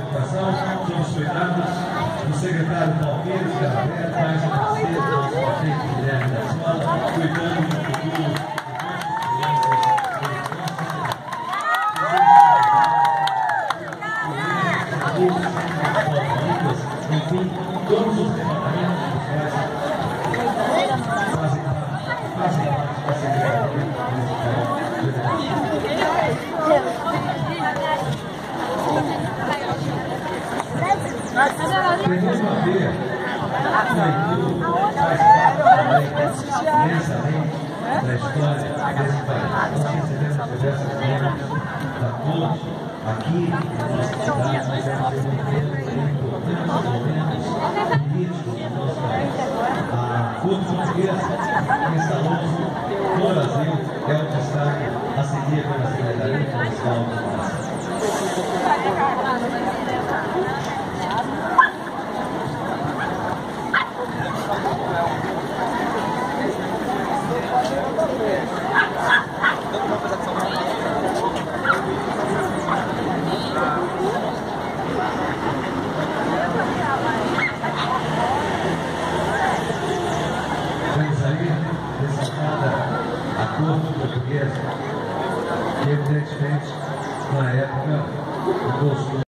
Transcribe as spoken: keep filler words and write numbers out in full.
Educação, somos cuidados do secretário Palmeiras, Gabriel, mais um parceiro, nosso prefeito Guilherme da Escola, cuidando do futuro enfim, todos os departamentos sociais fazem fazem parte da Secretaria Municipal de Educação. Devemos manter que tudo faz parte também, imensamente, da história desse país. Nós recebemos diversas membros da todos aqui na nossa cidade, nós temos desenvolvimentos importantes momentos políticos do nosso país. A Corte Portuguesa instalou-se no Brasil, é o destaque a seguir pela Secretaria Municipal de Educação. Temos aí ressaltada a Corte Portuguesa, que evidentemente na época o